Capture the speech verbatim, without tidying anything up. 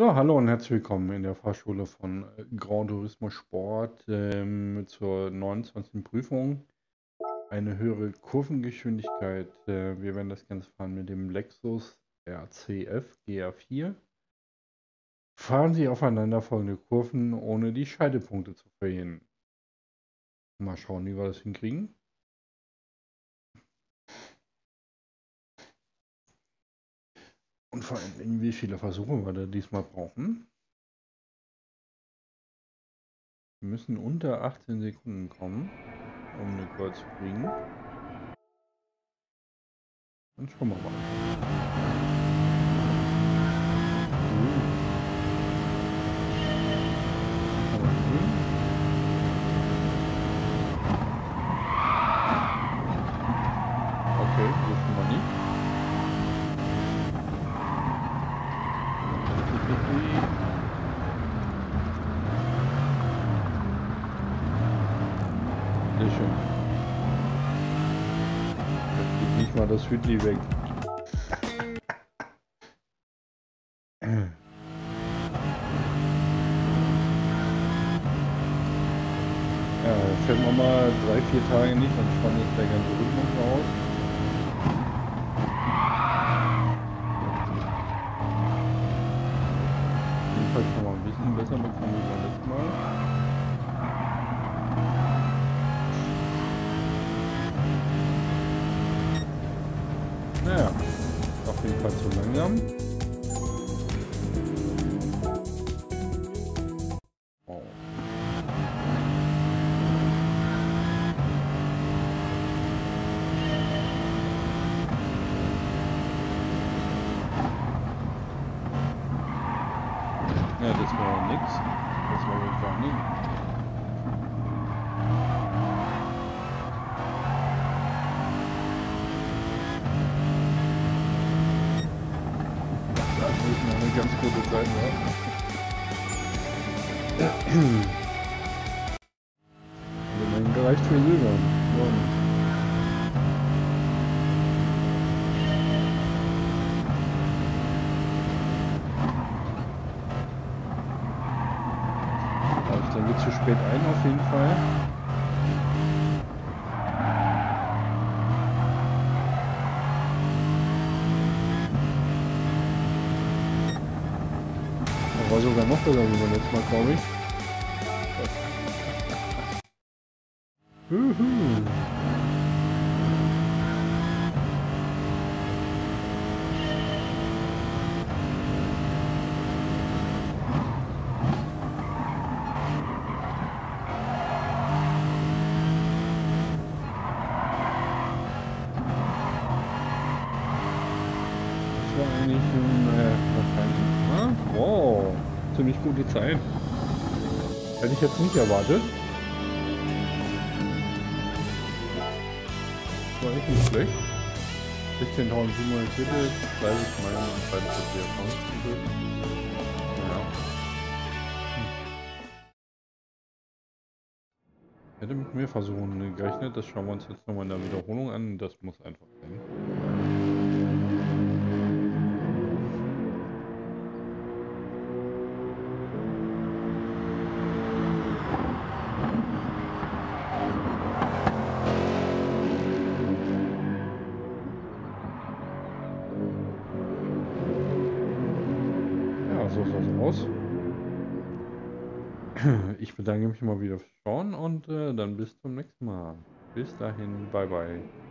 So, hallo und herzlich willkommen in der Fahrschule von äh, Gran Turismo Sport ähm, zur neunundzwanzigsten Prüfung. Eine höhere Kurvengeschwindigkeit. Äh, wir werden das Ganze fahren mit dem Lexus R C F G R vier. Fahren Sie aufeinanderfolgende Kurven, ohne die Scheidepunkte zu verlieren. Mal schauen, wie wir das hinkriegen. Und vor allem, wie viele Versuche wir da diesmal brauchen. Wir müssen unter achtzehn Sekunden kommen, um eine Kreuz zu kriegen. Dann schauen wir mal. Okay, so schon mal nicht. Sehr schön. Da geht nicht mal das Hütli weg. Ja, fällt man mal drei, vier Tage nicht, dann spannt jetzt der ganze Rhythmus raus. Jedenfalls schon mal ein bisschen besser bekommen wie beim letzten Mal. Naja, auf jeden Fall zu langsam. Oh. Ja, das war nix. Das war wohl gar nicht. Das ist noch eine ganz gute Zeit, ja. Immerhin gereicht für Silber. Dann geht zu spät ein auf jeden Fall. Das war sogar noch besser wie beim letzten Mal, glaube ich. Juhu. Das war eigentlich ein, äh, wahrscheinlich, ah, wow, ziemlich gute Zeit. Hätte ich jetzt nicht erwartet. War echt nicht schlecht. sechzehntausendsiebenhundert dreißig Meilen und zweiundvierzig Accounts. Ja. Ich hätte mit mehr Versuchen gerechnet, das schauen wir uns jetzt nochmal in der Wiederholung an. Das muss einfach sein. So sah es aus. Ich bedanke mich mal wieder fürs Schauen und äh, dann bis zum nächsten Mal. Bis dahin, bye bye.